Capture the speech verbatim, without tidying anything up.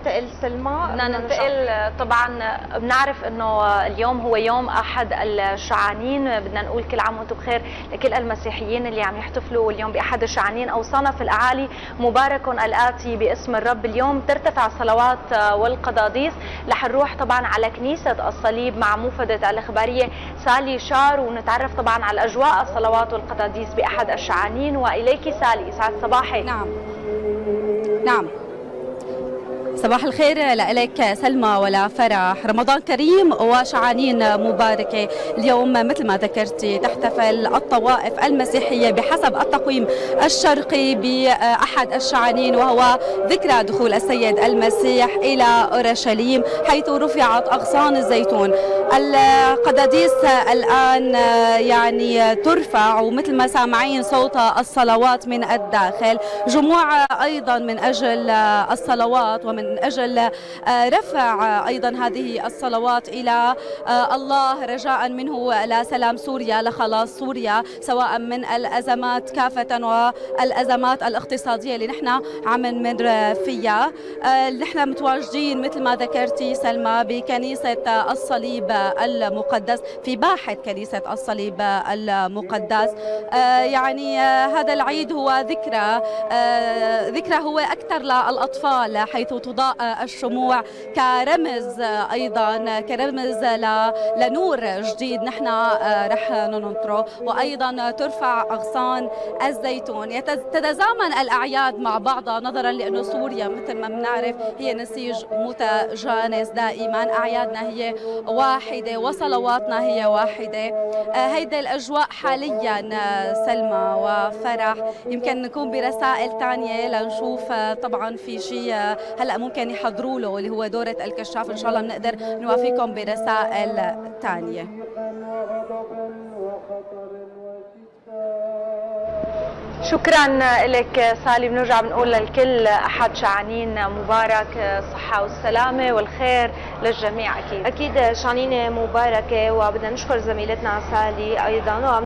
ننتقل سلمى؟ بدنا ننتقل طبعا. بنعرف انه اليوم هو يوم احد الشعانين، بدنا نقول كل عام وانتم بخير لكل المسيحيين اللي عم يحتفلوا اليوم باحد الشعانين. اوصانا في الاعالي مبارك الاتي باسم الرب. اليوم ترتفع الصلوات والقداديس. رح نروح طبعا على كنيسه الصليب مع موفده الاخباريه سالي شار ونتعرف طبعا على اجواء الصلوات والقداديس باحد الشعانين. واليك سالي، يسعد صباحك. نعم نعم صباح الخير لك سلمى ولا فرح. رمضان كريم وشعانين مباركة. اليوم مثل ما ذكرتي تحتفل الطوائف المسيحية بحسب التقويم الشرقي بأحد الشعانين، وهو ذكرى دخول السيد المسيح إلى أورشليم حيث رفعت أغصان الزيتون. القداديس الآن يعني ترفع، ومثل ما سامعين صوت الصلوات من الداخل. جموع أيضا من أجل الصلوات ومن من أجل رفع أيضا هذه الصلوات إلى الله رجاء منه لسلام سوريا، لخلاص سوريا، سواء من الأزمات كافة والأزمات الاقتصادية اللي نحن عم نمر فيها. نحن متواجدين مثل ما ذكرتي سلمى بكنيسة الصليب المقدس، في باحة كنيسة الصليب المقدس. يعني هذا العيد هو ذكرى ذكرى هو أكثر للأطفال، حيث تضاء الشموع كرمز أيضا كرمز لنور جديد نحن رح ننطره، وأيضا ترفع أغصان الزيتون. تتزامن الأعياد مع بعضها نظرا لأنه سوريا مثل ما بنعرف هي نسيج متجانس دائما. أعيادنا هي واحدة وصلواتنا هي واحدة. هيدا الأجواء حاليا سلمى وفرح. يمكن نكون برسائل ثانية لنشوف طبعا في شيء هلا ممكن يحضروا له اللي هو دورة الكشاف. ان شاء الله بنقدر نوافيكم برسائل ثانية. شكرا لك سالي. بنرجع بنقول للكل احد شعانين مبارك، الصحة والسلامة والخير للجميع. اكيد اكيد شعانين مباركة، وبدنا نشكر زميلتنا سالي ايضا.